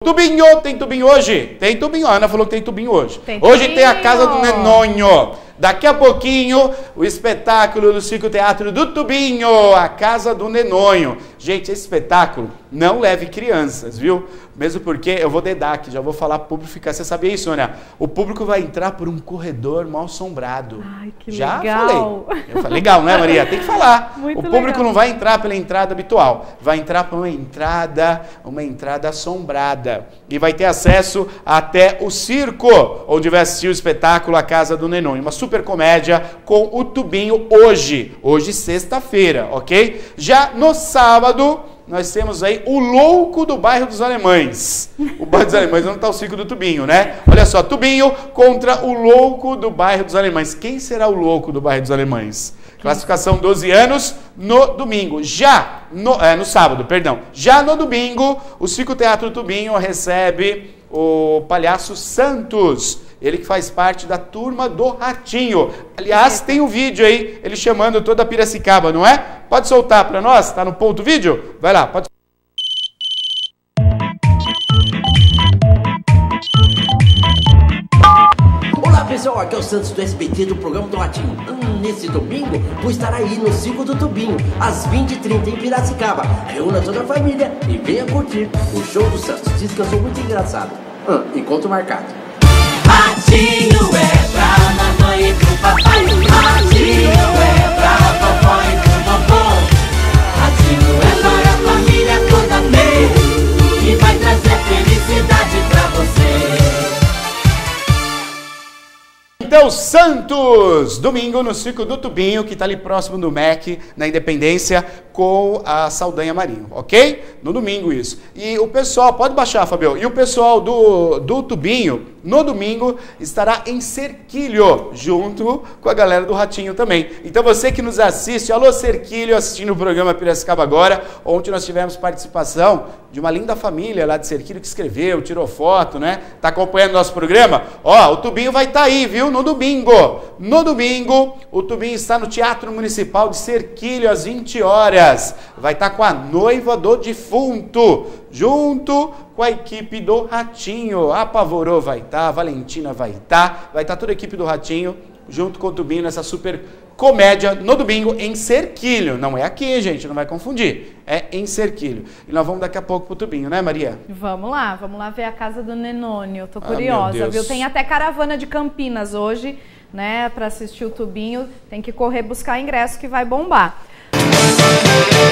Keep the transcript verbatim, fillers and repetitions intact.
Tubinho, tem tubinho hoje? Tem tubinho, a Ana falou que tem tubinho hoje. Tem hoje tubinho. tem a Casa do Nenonho. Daqui a pouquinho, o espetáculo do Circo Teatro do Tubinho, a Casa do Nenonho. Gente, esse espetáculo não leve crianças, viu? Mesmo porque eu vou dedar aqui, já vou falar pro público ficar. Você sabia isso, Sônia? O público vai entrar por um corredor mal assombrado. Ai, que já legal. falei. Eu falei, legal, né, Maria? Tem que falar. Muito o público legal. não vai entrar pela entrada habitual, vai entrar por uma entrada, uma entrada assombrada. E vai ter acesso até o circo, onde vai assistir o espetáculo A Casa do Nenonho. Uma super comédia com o Tubinho hoje, hoje sexta-feira, ok? Já no sábado, nós temos aí o Louco do Bairro dos Alemães. O Bairro dos Alemães não está o circo do Tubinho, né? Olha só, Tubinho contra o Louco do Bairro dos Alemães. Quem será o Louco do Bairro dos Alemães? Classificação doze anos no domingo. Já, no, é, no sábado, perdão. Já no domingo, o Circo Teatro Tubinho recebe o Palhaço Santos. Ele que faz parte da Turma do Ratinho. Aliás, tem um vídeo aí, ele chamando toda a Piracicaba, não é? Pode soltar para nós? Tá no ponto vídeo? Vai lá, pode. Olá pessoal, aqui é o Santos do S B T do programa do Ratinho. Hum, nesse domingo vou estar aí no Circo do Tubinho, às vinte e trinta em Piracicaba. Reúna toda a família e venha curtir o show do Santos. Diz que eu sou muito engraçado. Hum, encontro marcado. Ratinho é pra mamãe e pro papai. Ratinho é pra vovó e pro vovô. Ratinho é para a família toda vez e vai trazer felicidade pra você. Então, Santos, domingo no Circo do Tubinho, que está ali próximo do M E C, na Independência, com a Saldanha Marinho, ok? No domingo isso. E o pessoal, pode baixar, Fabio, e o pessoal do, do Tubinho, no domingo, estará em Cerquilho, junto com a galera do Ratinho também. Então você que nos assiste, alô Cerquilho, assistindo o programa Piracicaba Agora, ontem nós tivemos participação de uma linda família lá de Cerquilho que escreveu, tirou foto, né? Tá acompanhando nosso programa? Ó, o Tubinho vai estar tá aí, viu? No domingo. No domingo, o Tubinho está no Teatro Municipal de Cerquilho às vinte horas. Vai estar tá com a noiva do defunto, junto com a equipe do Ratinho. A Pavorô vai estar, tá, a Valentina vai estar, tá, vai estar tá toda a equipe do Ratinho, junto com o Tubinho, nessa super comédia no domingo em Cerquilho. Não é aqui, gente, não vai confundir. É em Cerquilho. E nós vamos daqui a pouco pro Tubinho, né, Maria? Vamos lá, vamos lá ver a Casa do Nenônio. Tô Ah, curiosa, viu? Tem até caravana de Campinas hoje, né, para assistir o Tubinho. Tem que correr buscar ingresso que vai bombar.